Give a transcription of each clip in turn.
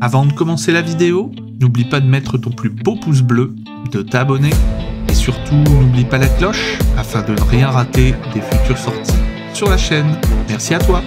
Avant de commencer la vidéo, n'oublie pas de mettre ton plus beau pouce bleu, de t'abonner et surtout n'oublie pas la cloche afin de ne rien rater des futures sorties sur la chaîne. Merci à toi.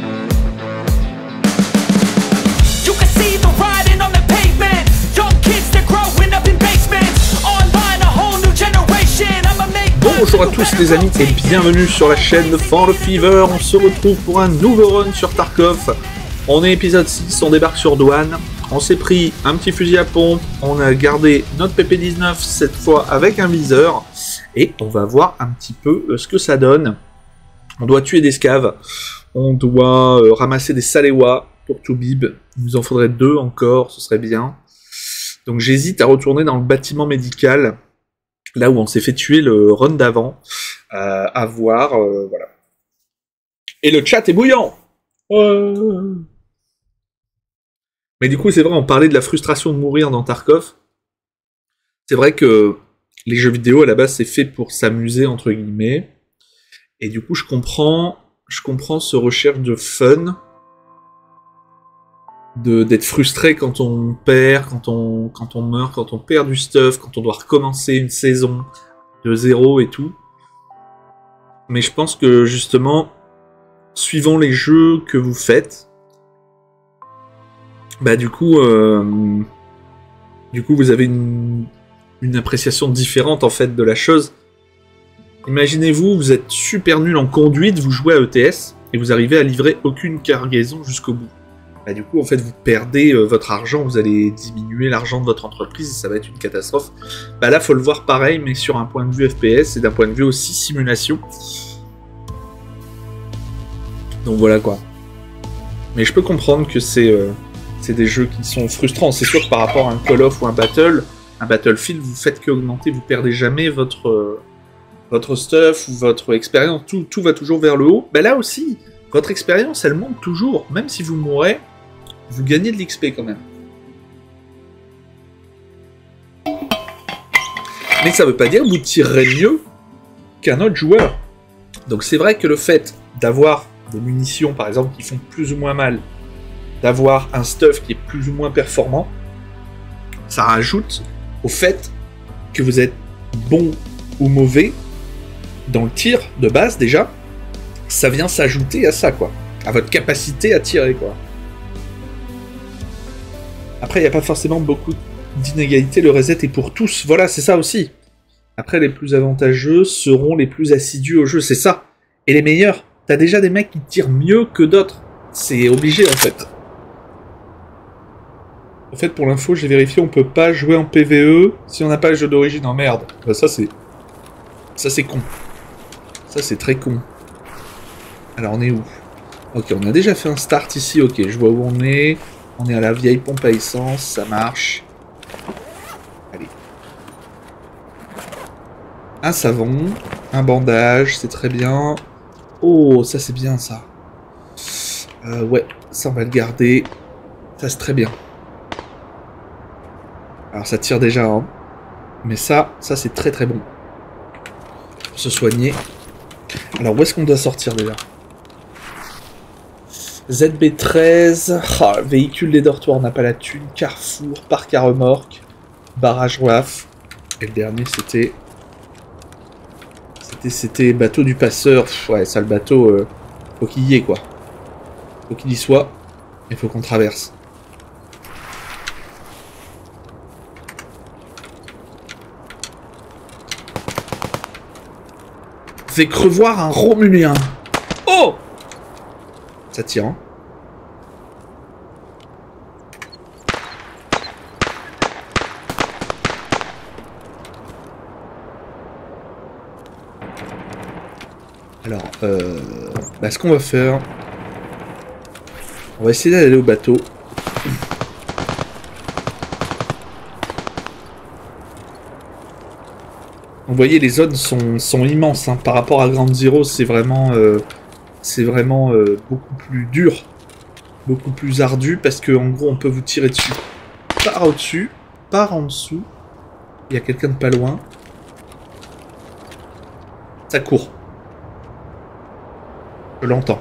Bonjour à tous les amis et bienvenue sur la chaîne de For the Fever. On se retrouve pour un nouveau run sur Tarkov. On est épisode 6, on débarque sur Douane. On s'est pris un petit fusil à pompe, on a gardé notre PP19 cette fois avec un viseur. Et on va voir un petit peu ce que ça donne. On doit tuer des scavs, on doit ramasser des saléwas pour Toubib. Il nous en faudrait 2 encore, ce serait bien. Donc j'hésite à retourner dans le bâtiment médical. Là où on s'est fait tuer le run d'avant, à voir, voilà. Et le chat est bouillant. Mais du coup, c'est vrai, on parlait de la frustration de mourir dans Tarkov. C'est vrai que les jeux vidéo, à la base, c'est fait pour s'amuser, entre guillemets. Et du coup, je comprends ce recherche de fun, d'être frustré quand on perd, quand on meurt, quand on perd du stuff, quand on doit recommencer une saison de zéro et tout. Mais je pense que justement, suivant les jeux que vous faites, bah du coup vous avez une appréciation différente en fait de la chose. Imaginez-vous, vous êtes super nul en conduite, vous jouez à ETS et vous arrivez à livrer aucune cargaison jusqu'au bout. Bah, du coup, en fait, vous perdez votre argent, vous allez diminuer l'argent de votre entreprise et ça va être une catastrophe. Bah là, faut le voir pareil, mais sur un point de vue FPS et d'un point de vue aussi simulation. Donc voilà quoi. Mais je peux comprendre que c'est des jeux qui sont frustrants. C'est sûr que par rapport à un Call of ou un Battlefield, vous faites qu'augmenter, vous perdez jamais votre stuff ou votre expérience. Tout va toujours vers le haut. Bah là aussi, votre expérience, elle monte toujours. Même si vous mourrez, vous gagnez de l'XP quand même. Mais ça veut pas dire que vous tirerez mieux qu'un autre joueur. Donc c'est vrai que le fait d'avoir des munitions, par exemple, qui font plus ou moins mal, d'avoir un stuff qui est plus ou moins performant, ça rajoute au fait que vous êtes bon ou mauvais dans le tir de base déjà. Ça vient s'ajouter à ça, quoi. À votre capacité à tirer, quoi. Après, il n'y a pas forcément beaucoup d'inégalités. Le reset est pour tous. Voilà, c'est ça aussi. Après, les plus avantageux seront les plus assidus au jeu. C'est ça. Et les meilleurs. T'as déjà des mecs qui tirent mieux que d'autres. C'est obligé, en fait. En fait, pour l'info, j'ai vérifié, on peut pas jouer en PvE si on n'a pas le jeu d'origine. En merde. Bah, ça, c'est con. Ça, c'est très con. Alors, on est où? Ok, on a déjà fait un start ici. Ok, je vois où on est. On est à la vieille pompe à essence. Ça marche. Allez. Un savon. Un bandage. C'est très bien. Oh, ça, c'est bien, ça. Ouais, ça, on va le garder. Ça, c'est très bien. Alors, ça tire déjà, hein. Mais ça c'est très très bon. Pour se soigner. Alors, où est-ce qu'on doit sortir, déjà? ZB13, véhicule des dortoirs, on n'a pas la thune, Carrefour, parc à remorque, barrage WAF, et le dernier c'était bateau du passeur. Pff, ouais, ça le bateau, faut qu'il y ait quoi. Faut qu'il y soit, et faut qu'on traverse. Fait crevoir un Romulien. Oh! Ça tire, hein. Alors, ce qu'on va faire... On va essayer d'aller au bateau. Vous voyez, les zones sont immenses, hein. Par rapport à Ground Zero, c'est vraiment beaucoup plus dur, beaucoup plus ardu, parce que en gros on peut vous tirer dessus par au-dessus, par en dessous. Il y a quelqu'un de pas loin. Ça court. Je l'entends.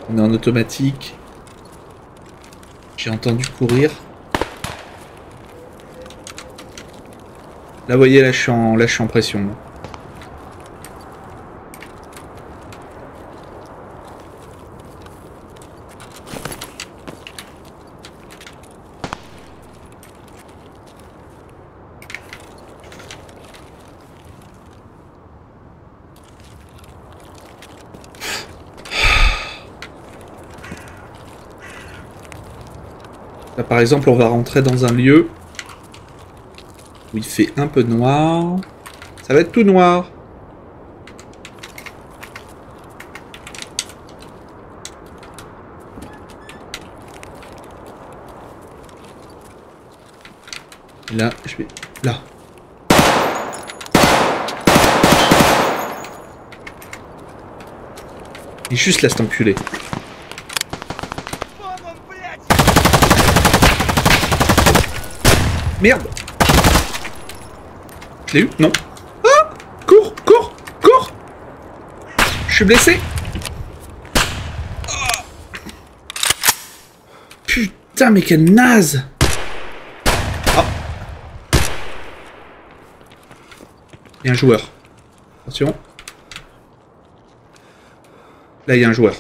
On est en automatique. J'ai entendu courir. Là, vous voyez, là, je suis en pression. Là, par exemple, on va rentrer dans un lieu où il fait un peu noir. Ça va être tout noir. Là, je vais... Là. Il est juste là, cet enculé. Merde! Je l'ai eu? Non. Ah! Cours! Cours! Cours! Je suis blessé! Oh. Putain, mais quel naze! Ah! Il y a un joueur. Attention. Là, il y a un joueur.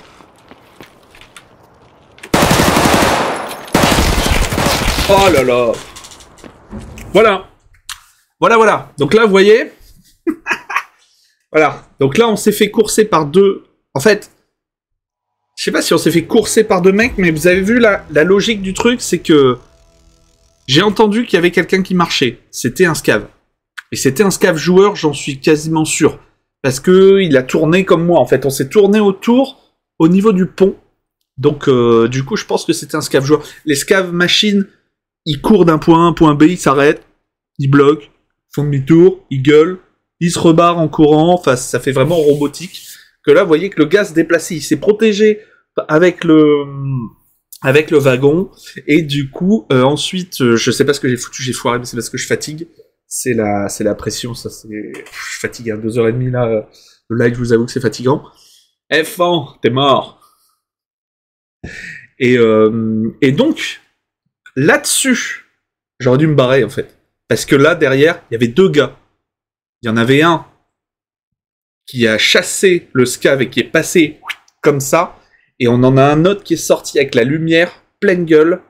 Oh là là! Voilà. Voilà. Donc là, vous voyez. Voilà. Donc là, on s'est fait courser par deux... En fait, je sais pas si on s'est fait courser par deux mecs, mais vous avez vu la logique du truc, c'est que j'ai entendu qu'il y avait quelqu'un qui marchait. C'était un scav. Et c'était un scav joueur, j'en suis quasiment sûr. Parce que il a tourné comme moi, en fait. On s'est tourné autour, au niveau du pont. Donc, du coup, je pense que c'était un scav joueur. Les scavs machines... Ils courent d'un point A à un point B, ils s'arrêtent, ils bloquent, font demi-tour, ils gueulent, ils se rebarrent en courant, enfin ça fait vraiment robotique. Que là, vous voyez que le gars se déplaçait, il s'est protégé avec le wagon, et du coup, ensuite, je sais pas ce que j'ai foutu, j'ai foiré, mais c'est parce que je fatigue. C'est la pression, ça c'est... Je fatigue à 2h30 là, le live, je vous avoue que c'est fatigant. F1, t'es mort. Et donc... Là-dessus, j'aurais dû me barrer en fait. Parce que là, derrière, il y avait deux gars. Il y en avait un qui a chassé le scav et qui est passé comme ça. Et on en a un autre qui est sorti avec la lumière, pleine gueule.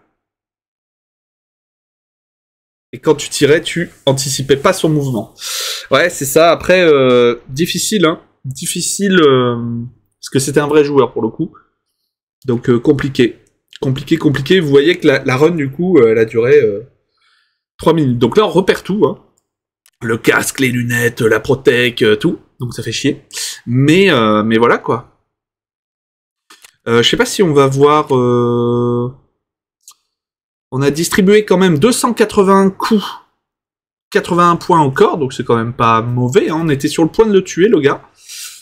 Et quand tu tirais, tu anticipais pas son mouvement. Ouais, c'est ça. Après, difficile, hein. Difficile, parce que c'était un vrai joueur pour le coup. Donc, compliqué. Compliqué. Vous voyez que la run, du coup, elle a duré 3 minutes. Donc là, on repère tout. Hein. Le casque, les lunettes, la protec, tout. Donc ça fait chier. Mais voilà, quoi. Je sais pas si on va voir... On a distribué quand même 280 coups. 81 points au corps, donc c'est quand même pas mauvais. Hein. On était sur le point de le tuer, le gars.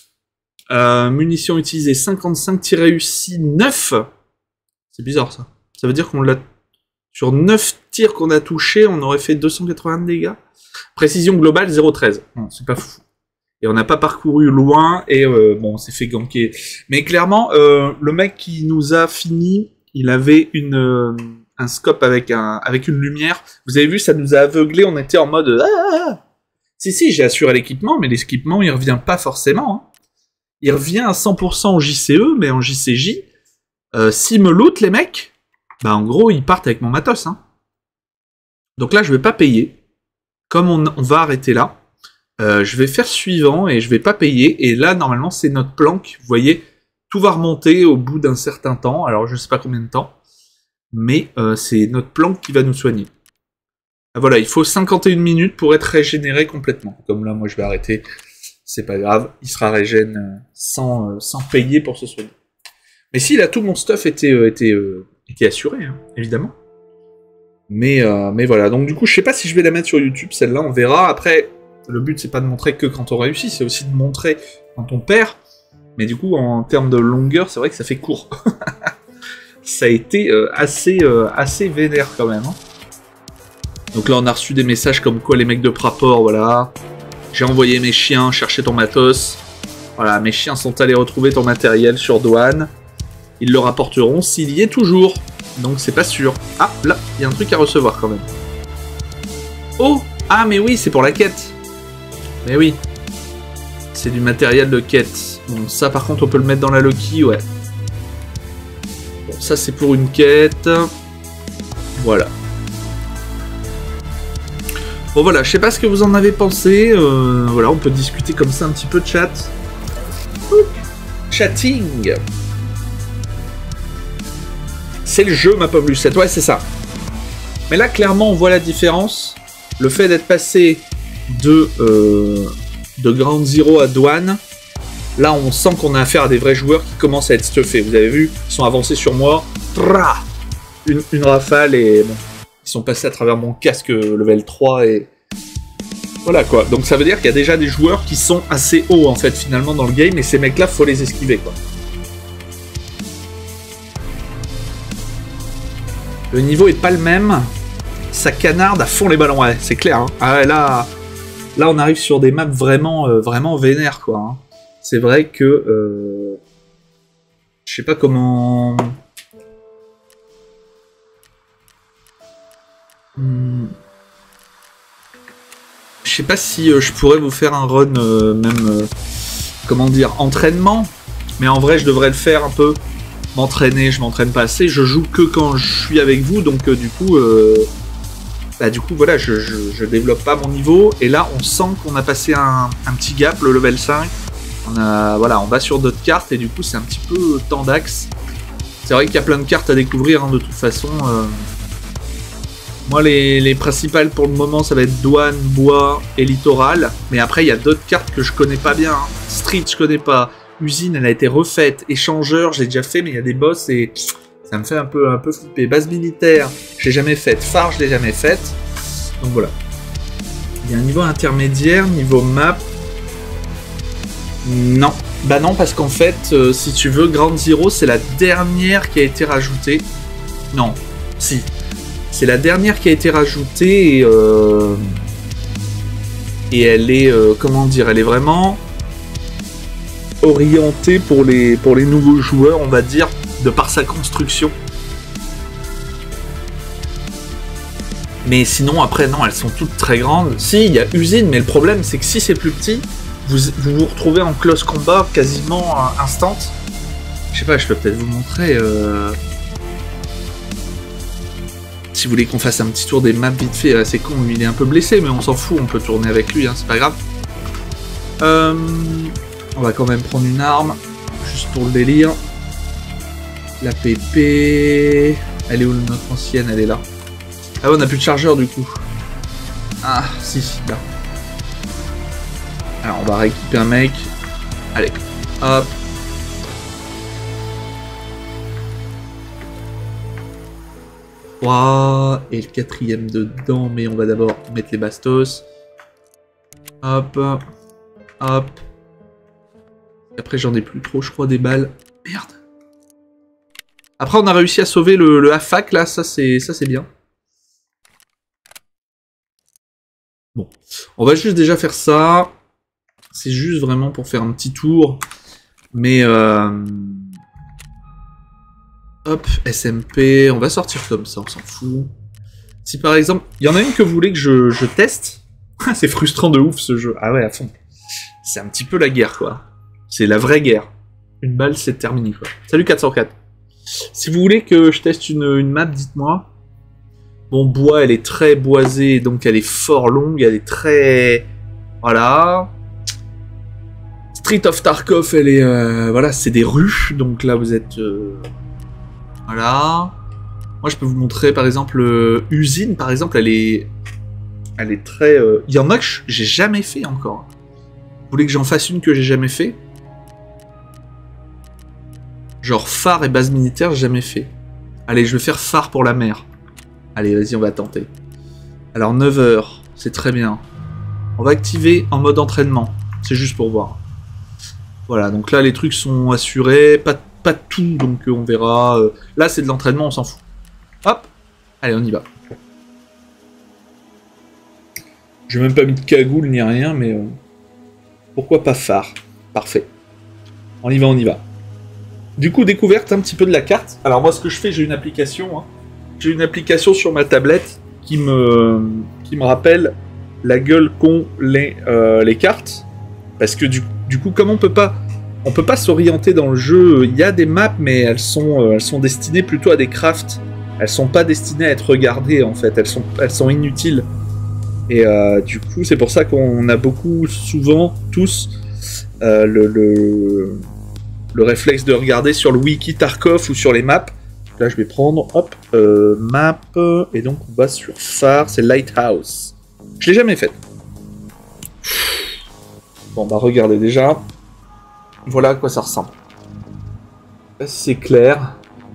Munitions utilisées 55, tir réussi 9. C'est bizarre ça. Ça veut dire qu'on l'a... Sur 9 tirs qu'on a touchés, on aurait fait 280 de dégâts. Précision globale 0,13. Bon, c'est pas fou. Et on n'a pas parcouru loin, et bon, on s'est fait ganker. Mais clairement, le mec qui nous a fini, il avait un scope avec une lumière. Vous avez vu, ça nous a aveuglés, on était en mode... Ah. Si, j'ai assuré l'équipement, mais l'équipement, il revient pas forcément. Hein. Il revient à 100% en JCE, mais en JCJ... s'ils me loot les mecs, bah en gros ils partent avec mon matos. Hein. Donc là je vais pas payer. Comme on va arrêter là, je vais faire suivant et je vais pas payer. Et là normalement c'est notre planque. Vous voyez, tout va remonter au bout d'un certain temps. Alors je sais pas combien de temps, mais c'est notre planque qui va nous soigner. Ah, voilà, il faut 51 minutes pour être régénéré complètement. Comme là moi je vais arrêter, c'est pas grave, il sera régène sans payer pour se soigner. Mais si, là, tout mon stuff était assuré, hein, évidemment. Mais voilà, donc du coup, je sais pas si je vais la mettre sur YouTube, celle-là, on verra. Après, le but, c'est pas de montrer que quand on réussit, c'est aussi de montrer quand on perd. Mais du coup, en termes de longueur, c'est vrai que ça fait court. Ça a été assez vénère, quand même. Hein. Donc là, on a reçu des messages comme quoi les mecs de Prapor, voilà. J'ai envoyé mes chiens chercher ton matos. Voilà, mes chiens sont allés retrouver ton matériel sur douane. ils le rapporteront s'il y est toujours. Donc c'est pas sûr. Ah, là, il y a un truc à recevoir quand même. Oh! Ah, mais oui, c'est pour la quête. Mais oui. C'est du matériel de quête. Bon, ça par contre, on peut le mettre dans la Loki, ouais. Bon, ça c'est pour une quête. Voilà. Bon voilà, je sais pas ce que vous en avez pensé. Voilà, on peut discuter comme ça un petit peu de chat. Chatting. C'est le jeu, ma pomme Lucette. Ouais, c'est ça. Mais là, clairement, on voit la différence. Le fait d'être passé de Ground Zero à Douane, là, on sent qu'on a affaire à des vrais joueurs qui commencent à être stuffés. Vous avez vu, ils sont avancés sur moi. Une rafale et bon, ils sont passés à travers mon casque level 3 et... Voilà quoi. Donc ça veut dire qu'il y a déjà des joueurs qui sont assez hauts en fait finalement dans le game et ces mecs-là, faut les esquiver quoi. Le niveau est pas le même. Ça canarde à fond les ballons, ouais, c'est clair. Hein. Ah ouais, là on arrive sur des maps vraiment, vraiment vénères, quoi. Hein. C'est vrai que... je sais pas comment... Je sais pas si je pourrais vous faire un run même... comment dire, entraînement. Mais en vrai, je devrais le faire un peu. M'entraîner, je m'entraîne pas assez. Je joue que quand je suis avec vous, donc du coup, voilà, je développe pas mon niveau. Et là, on sent qu'on a passé un petit gap, le level 5. Voilà, on va sur d'autres cartes et du coup, c'est un petit peu temps d'axe. C'est vrai qu'il y a plein de cartes à découvrir, hein, de toute façon. Moi, les principales pour le moment, ça va être Douane, Bois et Littoral. Mais après, il y a d'autres cartes que je connais pas bien. Hein. Street, je connais pas. Usine, elle a été refaite. Échangeur, je l'ai déjà fait, mais il y a des boss et ça me fait un peu flipper. Base militaire, je l'ai jamais faite. Phare, je l'ai jamais faite. Donc voilà. Il y a un niveau intermédiaire, niveau map. Non. Bah non, parce qu'en fait, si tu veux, Ground Zero, c'est la dernière qui a été rajoutée. Non. Si. C'est la dernière qui a été rajoutée et elle est, comment dire, elle est vraiment... orienté pour les nouveaux joueurs, on va dire, de par sa construction. Mais sinon, après, non, elles sont toutes très grandes. Si, il y a Usine, mais le problème, c'est que si c'est plus petit, vous retrouvez en close combat quasiment instant. Je sais pas, je peux peut-être vous montrer... Si vous voulez qu'on fasse un petit tour des maps vite fait, c'est con, lui il est un peu blessé, mais on s'en fout, on peut tourner avec lui, hein, c'est pas grave. On va quand même prendre une arme, juste pour le délire. La PP... Elle est où notre ancienne? Elle est là. Ah ouais, on a plus de chargeur du coup. Ah, si, là. Alors, on va rééquiper un mec. Allez, hop. Wow. Et le quatrième dedans, mais on va d'abord mettre les bastos. Hop. Hop. Après, j'en ai plus trop, je crois, des balles. Merde. Après, on a réussi à sauver le AFAC, là. Ça, c'est bien. Bon. On va juste déjà faire ça. C'est juste vraiment pour faire un petit tour. Mais, hop, SMP. On va sortir comme ça, on s'en fout. Si, par exemple, il y en a une que vous voulez que je teste. C'est frustrant de ouf, ce jeu. Ah ouais, à fond. C'est un petit peu la guerre, quoi. C'est la vraie guerre. Une balle, c'est terminé, quoi. Salut 404. Si vous voulez que je teste une map, dites-moi. Bon, Bois, elle est très boisée, donc elle est fort longue, elle est très... Voilà. Street of Tarkov, elle est... voilà, c'est des rues, donc là, vous êtes... Voilà. Moi, je peux vous montrer, par exemple, Usine, par exemple, elle est très... Il y en a que j'ai jamais fait encore. Vous voulez que j'en fasse une que j'ai jamais fait? Genre phare et base militaire, j'ai jamais fait. Allez, je vais faire phare pour la mer. Allez, vas-y, on va tenter. Alors, 9h, c'est très bien. On va activer en mode entraînement. C'est juste pour voir. Voilà, donc là, les trucs sont assurés. Pas tout, donc on verra. Là, c'est de l'entraînement, on s'en fout. Hop. Allez, on y va. J'ai même pas mis de cagoule ni rien, mais... pourquoi pas phare? Parfait. On y va, on y va. Du coup, découverte un petit peu de la carte. Alors moi, ce que je fais, j'ai une application. Hein. J'ai une application sur ma tablette qui me rappelle la gueule qu'ont les cartes. Parce que du coup, comme on peut pas s'orienter dans le jeu, il y a des maps, mais elles sont destinées plutôt à des crafts. Elles sont pas destinées à être regardées, en fait. Elles sont inutiles. Et du coup, c'est pour ça qu'on a beaucoup, souvent, tous, le réflexe de regarder sur le wiki Tarkov ou sur les maps. Là, je vais prendre, hop, map, et donc on va sur phare, c'est Lighthouse. Je l'ai jamais faite. Bon, bah regardez déjà. Voilà à quoi ça ressemble. Là, c'est clair.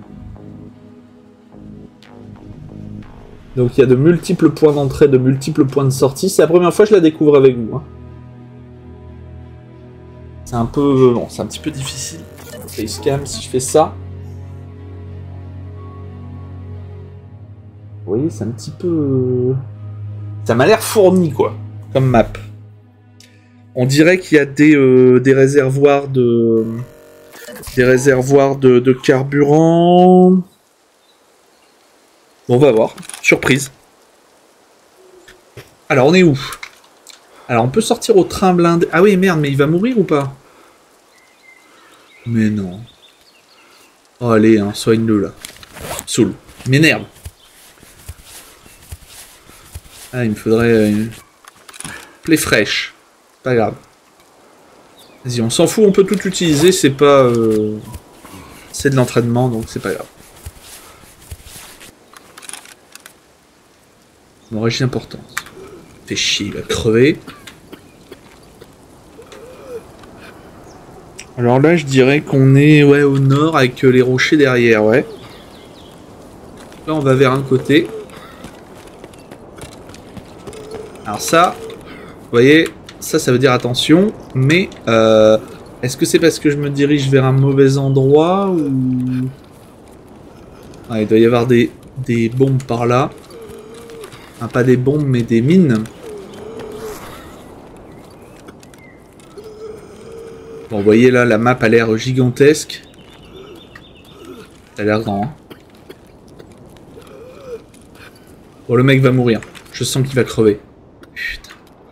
Donc il y a de multiples points d'entrée, de multiples points de sortie. C'est la première fois que je la découvre avec vous. Hein. C'est un peu... Bon, c'est un petit peu difficile. Facecam, si je fais ça. Vous voyez, c'est un petit peu... Ça m'a l'air fourni, quoi, comme map. On dirait qu'il y a des réservoirs de... Des réservoirs de carburant... Bon, on va voir. Surprise. Alors, on est où? Alors, on peut sortir au train blindé. Ah oui, merde, mais il va mourir ou pas? Mais non. Oh, allez, hein, soigne-le, là. Soul. Il m'énerve. Ah, il me faudrait une... plaie fraîche. Pas grave. Vas-y, on s'en fout, on peut tout utiliser, c'est pas... C'est de l'entraînement, donc c'est pas grave. Bon, j'ai d'importance. Fait chier, il va crever. Alors là, je dirais qu'on est au nord avec les rochers derrière, ouais. Là, on va vers un côté. Alors ça, vous voyez, ça veut dire attention, mais est-ce que c'est parce que je me dirige vers un mauvais endroit ou... Ah, il doit y avoir des bombes par là. Enfin, pas des bombes, mais des mines. Bon, vous voyez là, la map a l'air gigantesque. Ça a l'air grand, hein. Bon, le mec va mourir. Je sens qu'il va crever. Putain.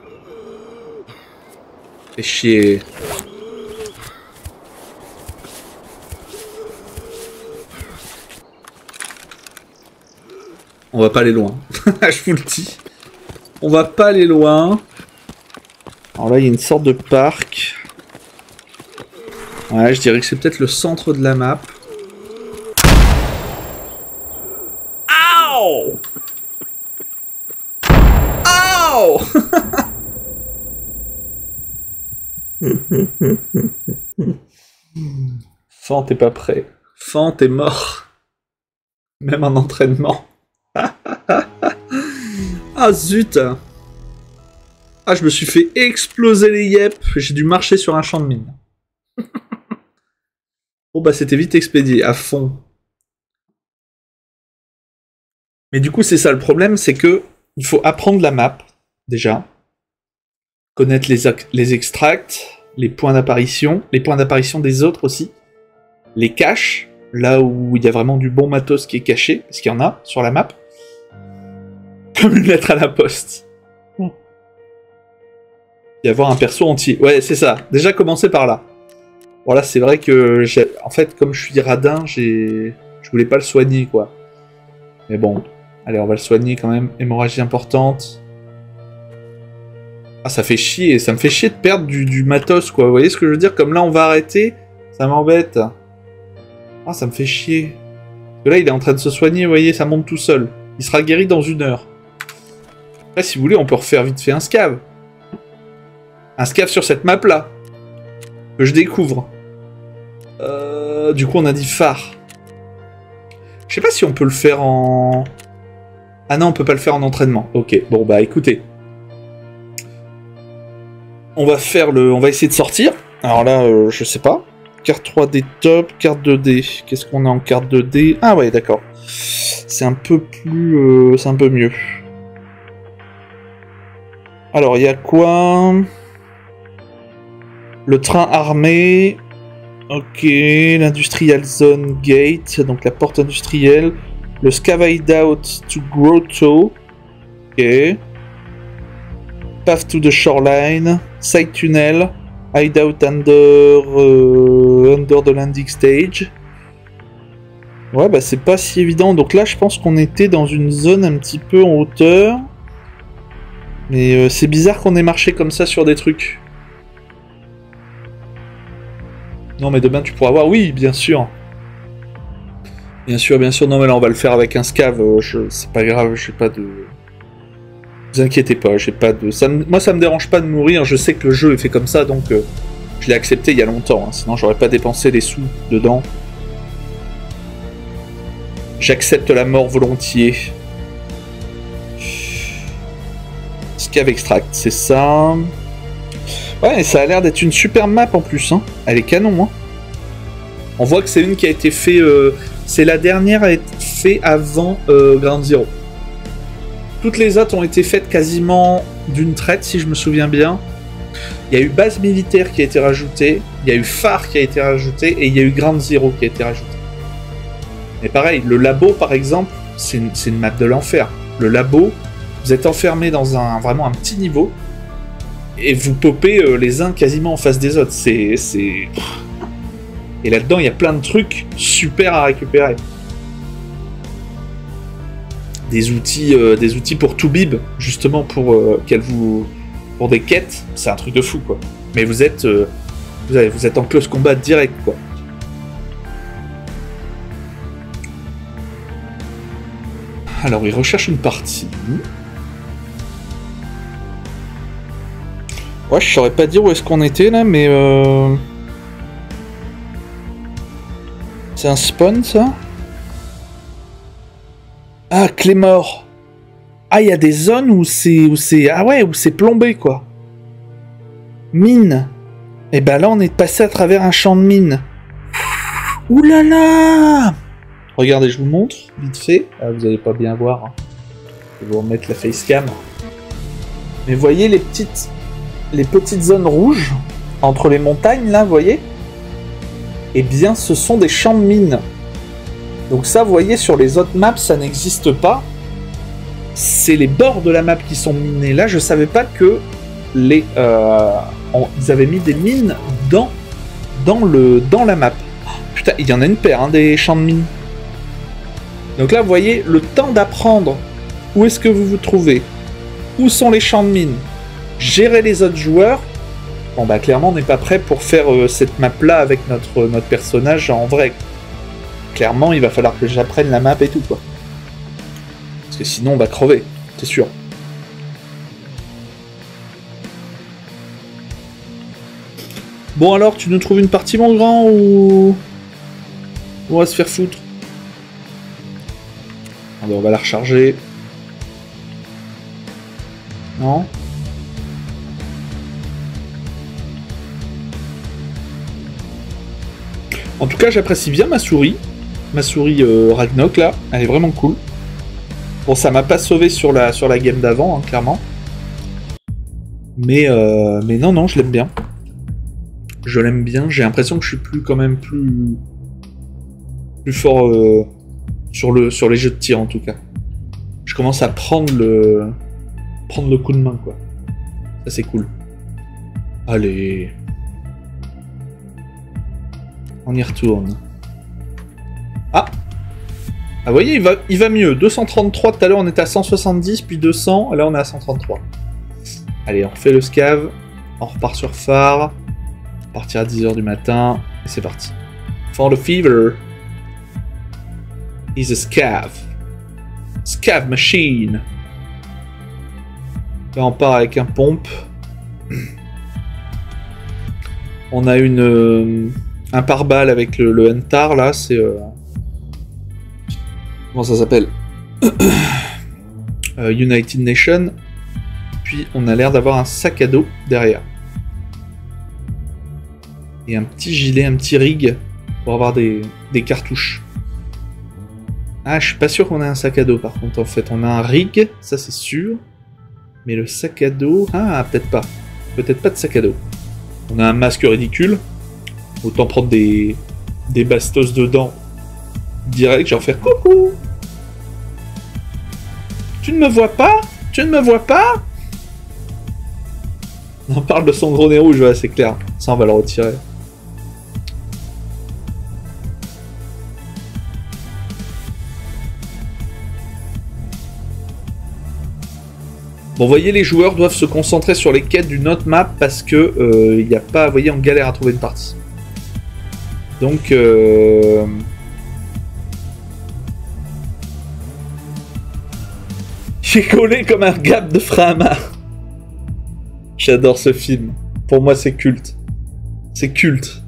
Fait chier. On va pas aller loin. Je vous le dis. On va pas aller loin. Alors là, il y a une sorte de parc. Ouais, je dirais que c'est peut-être le centre de la map. Ow! Ow! Fan, t'es pas prêt. Fan, t'es mort. Même en entraînement. Ah zut! Ah, je me suis fait exploser les yep. J'ai dû marcher sur un champ de mine. Bon bah c'était vite expédié, à fond. Mais du coup c'est ça le problème, c'est que il faut apprendre la map, déjà. Connaître les extracts, les points d'apparition des autres aussi. Les caches, là où il y a vraiment du bon matos qui est caché, parce qu'il y en a sur la map. Comme une lettre à la poste. Et avoir un perso entier. Ouais, c'est ça. Déjà commencer par là. Voilà, c'est vrai que en fait, comme je suis radin, je voulais pas le soigner, quoi. Mais bon, allez, on va le soigner quand même. Hémorragie importante. Ah, ça fait chier. Ça me fait chier de perdre du matos, quoi. Vous voyez ce que je veux dire? Comme là, on va arrêter, ça m'embête. Ah, ça me fait chier. Parce que là, il est en train de se soigner, vous voyez, ça monte tout seul. Il sera guéri dans 1 heure. Après, si vous voulez, on peut refaire vite fait un scave. Un scave sur cette map-là. Que je découvre. Du coup, on a dit phare. Je sais pas si on peut le faire en... Ah non, on peut pas le faire en entraînement. Ok, bon bah écoutez. On va essayer de sortir. Alors là, je sais pas. Carte 3D top, carte 2D. Qu'est-ce qu'on a en carte 2D? Ah ouais, d'accord. C'est un peu plus... c'est un peu mieux. Alors, il y a quoi? Le train armé. Ok, l'Industrial Zone Gate, donc la porte industrielle. Le Scav Hideout to Grotto. Ok. Path to the Shoreline. Side Tunnel. Hideout under the landing stage. Ouais, bah c'est pas si évident. Donc là, je pense qu'on était dans une zone un petit peu en hauteur. Mais c'est bizarre qu'on ait marché comme ça sur des trucs. Non, mais demain, tu pourras voir. Oui, bien sûr. Bien sûr, bien sûr. Non, mais là, on va le faire avec un scav. C'est pas grave, j'ai pas de... Ne vous inquiétez pas, j'ai pas de... Moi, ça me dérange pas de mourir. Je sais que le jeu est fait comme ça, donc je l'ai accepté il y a longtemps. Hein. Sinon, j'aurais pas dépensé des sous dedans. J'accepte la mort volontiers. Scav Extract, c'est ça. Ouais, ça a l'air d'être une super map en plus. Hein. Elle est canon. Hein. On voit que c'est une qui a été faite... c'est la dernière à être faite avant Ground Zero. Toutes les autres ont été faites quasiment d'une traite, si je me souviens bien. Il y a eu base militaire qui a été rajoutée, il y a eu phare qui a été rajouté, et il y a eu Ground Zero qui a été rajouté. Mais pareil, le labo, par exemple, c'est une map de l'enfer. Le labo, vous êtes enfermé dans vraiment un petit niveau, et vous popez les uns quasiment en face des autres. Et là-dedans, il y a plein de trucs super à récupérer. Des outils pour tout bib, justement pour pour des quêtes, c'est un truc de fou quoi. Mais vous êtes en close combat direct quoi. Alors il recherche une partie. Ouais, je saurais pas dire où est-ce qu'on était là, mais c'est un spawn ça. Ah, Clémor. Ah, il y a des zones où c'est plombé, quoi. Mine. Et ben là, on est passé à travers un champ de mine. Ouh là là. Regardez, je vous montre, vite fait. Ah, vous allez pas bien voir. Hein. Je vais vous remettre la facecam. Mais voyez les petites zones rouges entre les montagnes, là, vous voyez? Eh bien, ce sont des champs de mine. Donc ça, vous voyez, sur les autres maps, ça n'existe pas. C'est les bords de la map qui sont minés. Là, je savais pas que ils avaient mis des mines dans la map. Putain, il y en a une paire, hein, des champs de mines. Donc là, vous voyez, le temps d'apprendre où est-ce que vous vous trouvez, où sont les champs de mines, gérer les autres joueurs. Bon, bah clairement, on n'est pas prêt pour faire cette map-là avec notre personnage en vrai. Clairement, il va falloir que j'apprenne la map et tout, quoi. Parce que sinon, on va crever, c'est sûr. Bon, alors, tu nous trouves une partie, mon grand, ou... on va se faire foutre? Alors, on va la recharger. Non? En tout cas, j'apprécie bien ma souris. Ma souris Ragnarok là, elle est vraiment cool. Bon, ça m'a pas sauvé sur la game d'avant, hein, clairement. Mais non, je l'aime bien. Je l'aime bien. J'ai l'impression que je suis quand même plus fort sur les jeux de tir en tout cas. Je commence à prendre le coup de main quoi. Ça c'est cool. Allez. On y retourne. Ah, vous voyez, il va mieux. 233, tout à l'heure on était à 170, puis 200, là on est à 133. Allez, on refait le scav, on repart sur phare, on partira à 10h du matin, et c'est parti. For the fever is a scav. Scav machine. Là on part avec un pompe. On a un pare-balles avec le Hentar là, c'est... Comment ça s'appelle? United Nations. Puis on a l'air d'avoir un sac à dos derrière. Et un petit gilet, un petit rig pour avoir des cartouches. Ah, je suis pas sûr qu'on ait un sac à dos par contre en fait. On a un rig, ça c'est sûr. Mais le sac à dos... Ah, peut-être pas. Peut-être pas de sac à dos. On a un masque ridicule. Autant prendre des bastos dedans. Direct, genre faire coucou. Tu ne me vois pas? Tu ne me vois pas? On parle de son gros nez rouge, ouais, c'est clair. Ça, on va le retirer. Bon, vous voyez, les joueurs doivent se concentrer sur les quêtes d'une autre map parce que il n'y a pas, vous voyez, en galère à trouver une partie. Donc, j'ai collé comme un gap de Frama. J'adore ce film. Pour moi, c'est culte. C'est culte.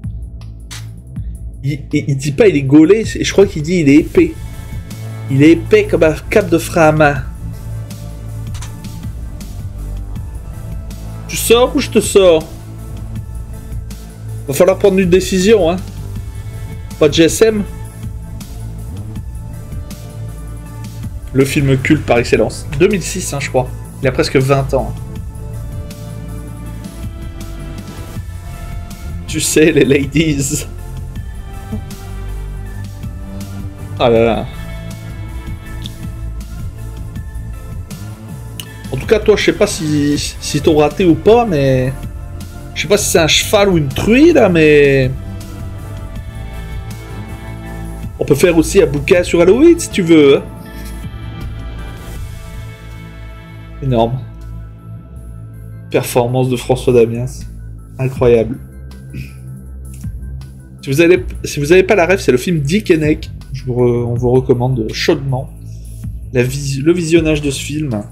Il dit pas il est gaulé, je crois qu'il dit il est épais. Il est épais comme un cap de Frama. Tu sors ou je te sors? Va falloir prendre une décision, hein. Pas de GSM. Le film culte par excellence. 2006, hein, je crois. Il a presque 20 ans. Tu sais, les ladies. Ah là là. En tout cas, toi, je sais pas si t'as raté ou pas, mais... Je sais pas si c'est un cheval ou une truie, là, mais... On peut faire aussi un bouquin sur Halloween, si tu veux. Hein. Énorme. Performance de François Damiens. Incroyable. Si vous avez pas la ref, c'est le film Dick and Egg. On vous recommande chaudement le visionnage de ce film.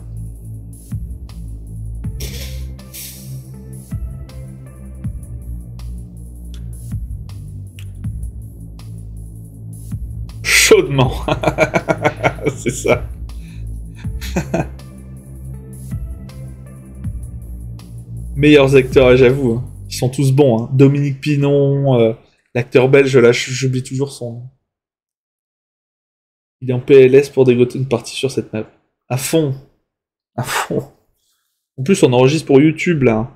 Chaudement. C'est ça. Meilleurs acteurs, j'avoue. Hein. Ils sont tous bons. Hein. Dominique Pinon, l'acteur belge, là, j'oublie toujours son nom. Il est en PLS pour dégoter une partie sur cette map. À fond. À fond. En plus, on enregistre pour YouTube, là.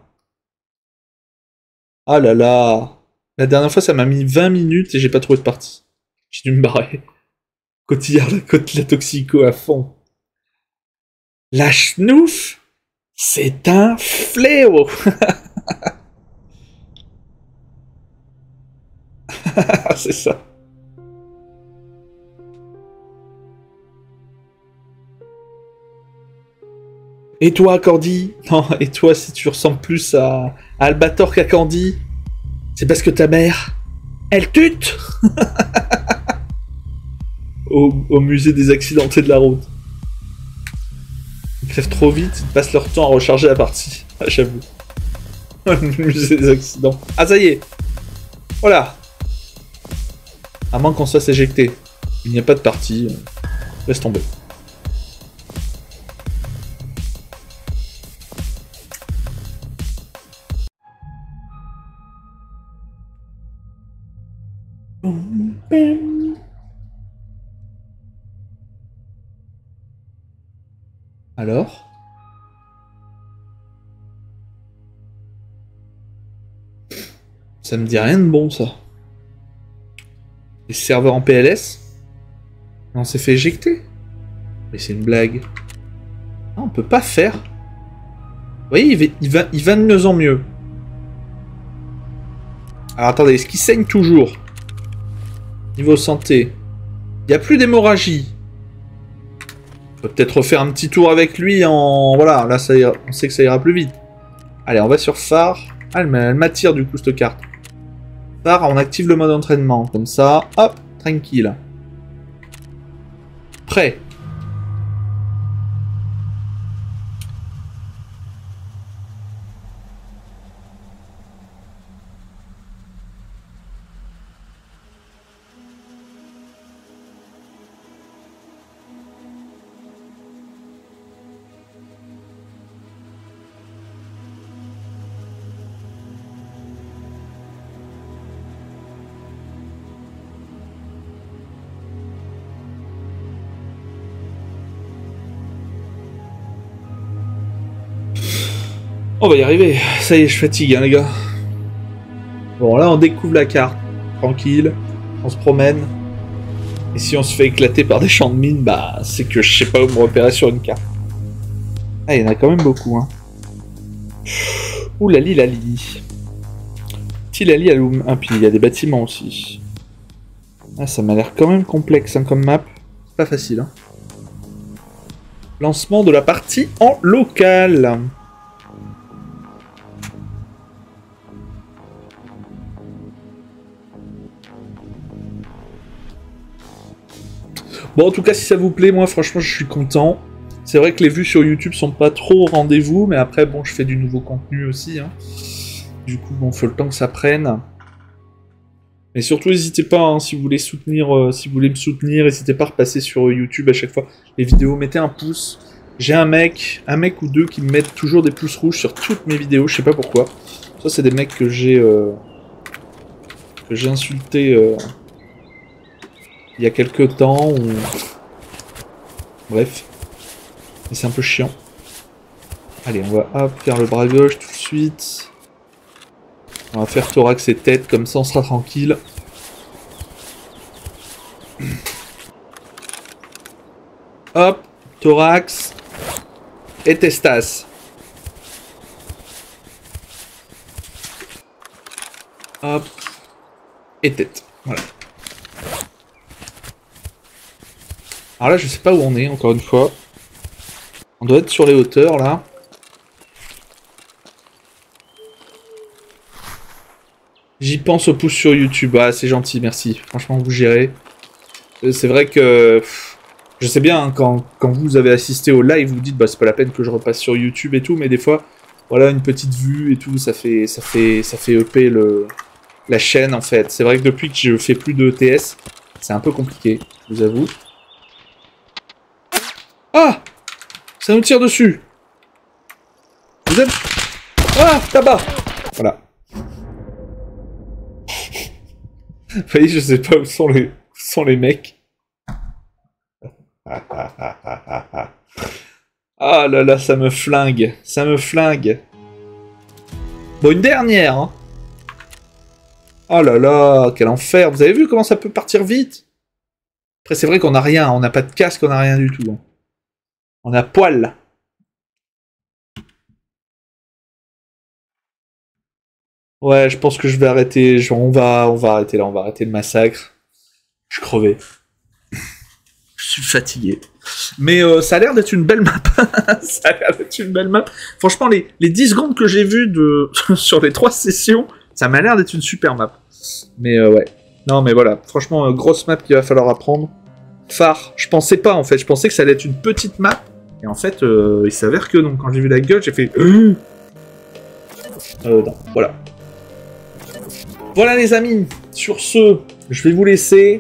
Ah là là. La dernière fois, ça m'a mis 20 minutes et j'ai pas trouvé de partie. J'ai dû me barrer. Cotillard, la toxico à fond. La schnouf, c'est un fléau. C'est ça. Et toi, Candy? Non, et toi, si tu ressembles plus à Albator qu'à Candy, c'est parce que ta mère, elle tute. Au musée des accidentés de la route. Ils crèvent trop vite, ils passent leur temps à recharger la partie. Ah, j'avoue. Le musée des accidents. Ah, ça y est. Voilà. À moins qu'on se fasse éjecter. Il n'y a pas de partie. Laisse tomber. Alors? Ça me dit rien de bon, ça. Les serveurs en PLS? On s'est fait éjecter? Mais c'est une blague. Ah, on peut pas faire. Vous voyez, il va de mieux en mieux. Alors attendez, est-ce qu'il saigne toujours? Niveau santé. Il n'y a plus d'hémorragie. On peut peut-être refaire un petit tour avec lui en... Voilà, là ça ira... on sait que ça ira plus vite. Allez, on va sur phare. Ah, elle m'attire du coup cette carte. Phare, on active le mode entraînement. Comme ça, hop, tranquille. Prêt. On va y arriver. Ça y est, je fatigue, hein, les gars. Bon, là, on découvre la carte. Tranquille. On se promène. Et si on se fait éclater par des champs de mines, bah, c'est que je sais pas où me repérer sur une carte. Ah, il y en a quand même beaucoup, hein. Ouh, lali. Petit lali, ah, puis il y a des bâtiments aussi. Ah, ça m'a l'air quand même complexe, hein, comme map. C'est pas facile, hein. Lancement de la partie en local. Bon, en tout cas, si ça vous plaît, moi, franchement, je suis content. C'est vrai que les vues sur YouTube sont pas trop au rendez-vous, mais après, bon, je fais du nouveau contenu aussi, hein. Du coup, bon, faut le temps que ça prenne. Mais surtout, n'hésitez pas, hein, si vous voulez soutenir, si vous voulez me soutenir, n'hésitez pas à repasser sur YouTube à chaque fois. Les vidéos, mettez un pouce. J'ai un mec ou deux qui me mettent toujours des pouces rouges sur toutes mes vidéos, je sais pas pourquoi. Ça, c'est des mecs que j'ai insultés il y a quelques temps. Ou... Bref. Mais c'est un peu chiant. Allez, on va hop, faire le bras gauche tout de suite. On va faire thorax et tête, comme ça on sera tranquille. Hop, thorax et testas. Hop, et tête. Voilà. Alors là, je sais pas où on est, encore une fois. On doit être sur les hauteurs, là. J'y pense au pouce sur YouTube. Ah, c'est gentil, merci. Franchement, vous gérez. C'est vrai que... je sais bien, hein, quand vous avez assisté au live, vous dites, bah, c'est pas la peine que je repasse sur YouTube et tout, mais des fois, voilà, une petite vue et tout, ça fait EP la chaîne, en fait. C'est vrai que depuis que je fais plus de ETS, c'est un peu compliqué, je vous avoue. Ah! Ça nous tire dessus! Vous êtes... Ah! Tabac! Voilà. Vous voyez, je sais pas où sont les mecs. Ah là là, ça me flingue. Ça me flingue. Bon, une dernière. Hein. Oh là là, quel enfer. Vous avez vu comment ça peut partir vite? Après, c'est vrai qu'on a rien. On n'a pas de casque, on n'a rien du tout. Hein. On a poil. Ouais, je pense que je vais arrêter. Genre, on va arrêter là. On va arrêter le massacre. Je crevais. Je suis fatigué. Mais ça a l'air d'être une belle map. Ça a l'air d'être une belle map. Franchement, les 10 secondes que j'ai vues sur les 3 sessions, ça m'a l'air d'être une super map. Mais ouais. Non, mais voilà. Franchement, grosse map qu'il va falloir apprendre. Phare. Je pensais pas, en fait. Je pensais que ça allait être une petite map. Et en fait, il s'avère que non. Quand j'ai vu la gueule, j'ai fait... non, voilà. Voilà les amis, sur ce, je vais vous laisser.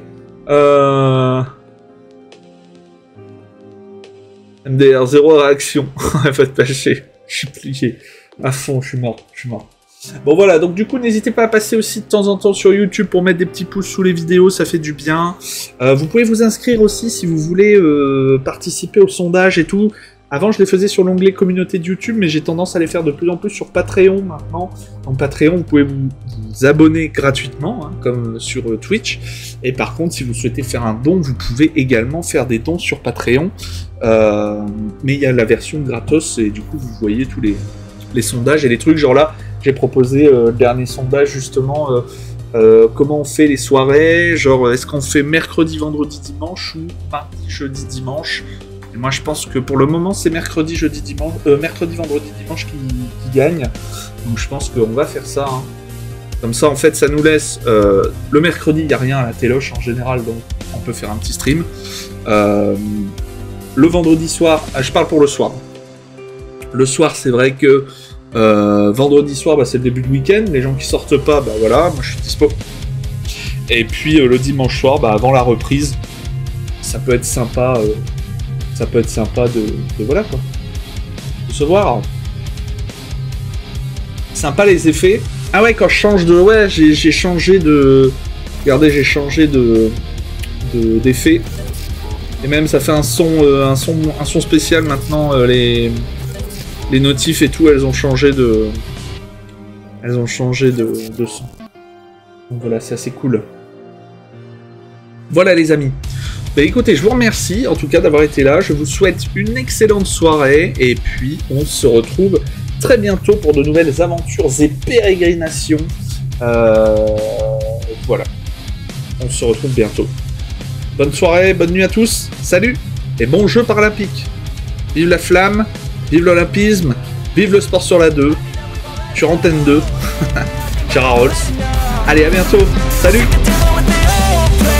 MDR, 0 réaction. Faites pas chier, je suis plié. À fond, je suis mort. Bon voilà, donc du coup, n'hésitez pas à passer aussi de temps en temps sur YouTube pour mettre des petits pouces sous les vidéos, ça fait du bien. Vous pouvez vous inscrire aussi si vous voulez participer au sondage et tout. Avant, je les faisais sur l'onglet communauté de YouTube, mais j'ai tendance à les faire de plus en plus sur Patreon maintenant. Donc Patreon, vous pouvez vous abonner gratuitement, hein, comme sur Twitch. Et par contre, si vous souhaitez faire un don, vous pouvez également faire des dons sur Patreon. Mais il y a la version gratos, et du coup, vous voyez tous les sondages et les trucs. Genre là, j'ai proposé le dernier sondage, justement, comment on fait les soirées. Genre, est-ce qu'on fait mercredi, vendredi, dimanche, ou mardi, jeudi, dimanche? Et moi, je pense que pour le moment, c'est mercredi, jeudi, dimanche, mercredi, vendredi, dimanche qui gagne. Donc, je pense qu'on va faire ça. Hein. Comme ça, en fait, ça nous laisse... le mercredi, il n'y a rien à la téloche en général, donc on peut faire un petit stream. Le vendredi soir... Ah, je parle pour le soir. Le soir, c'est vrai que vendredi soir, bah, c'est le début de week-end. Les gens qui sortent pas, bah voilà, moi, je suis dispo. Et puis, le dimanche soir, bah, avant la reprise, ça peut être sympa... ça peut être sympa de voilà quoi. De se voir. Sympa les effets. Ah ouais, quand je change de... Ouais, j'ai changé de... Regardez, j'ai changé d'effet. Et même ça fait un son spécial maintenant. Les notifs et tout, elles ont changé de son. Donc voilà, c'est assez cool. Voilà les amis. Bah écoutez, je vous remercie en tout cas d'avoir été là. Je vous souhaite une excellente soirée. Et puis on se retrouve très bientôt pour de nouvelles aventures et pérégrinations. Voilà. On se retrouve bientôt. Bonne soirée, bonne nuit à tous. Salut et bon jeu paralympique. Vive la flamme, vive l'olympisme, vive le sport sur la 2. Sur Antenne 2. Gérard Rolls. Allez, à bientôt. Salut.